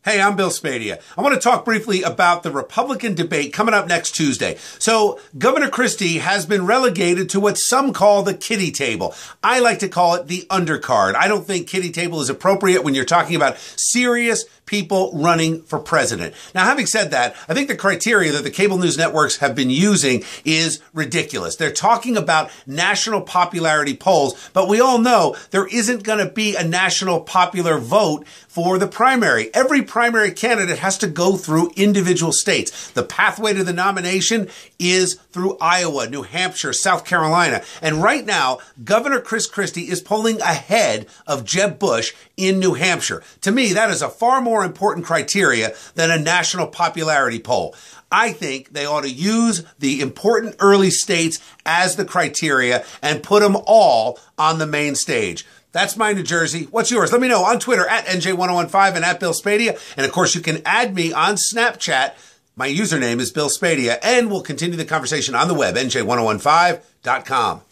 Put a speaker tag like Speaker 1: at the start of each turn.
Speaker 1: Hey, I'm Bill Spadea. I want to talk briefly about the Republican debate coming up next Tuesday. So Governor Christie has been relegated to what some call the kiddie table. I like to call it the undercard. I don't think kiddie table is appropriate when you're talking about serious people running for president. Now, having said that, I think the criteria that the cable news networks have been using is ridiculous. They're talking about national popularity polls, but we all know there isn't going to be a national popular vote for the primary. Every primary candidate has to go through individual states. The pathway to the nomination is through Iowa, New Hampshire, South Carolina. And right now, Governor Chris Christie is polling ahead of Jeb Bush in New Hampshire. To me, that is a far more important criteria than a national popularity poll. I think they ought to use the important early states as the criteria and put them all on the main stage. That's my New Jersey. What's yours? Let me know on Twitter at NJ1015 and at Bill Spadea. And of course, you can add me on Snapchat. My username is Bill Spadea, and we'll continue the conversation on the web, NJ1015.com.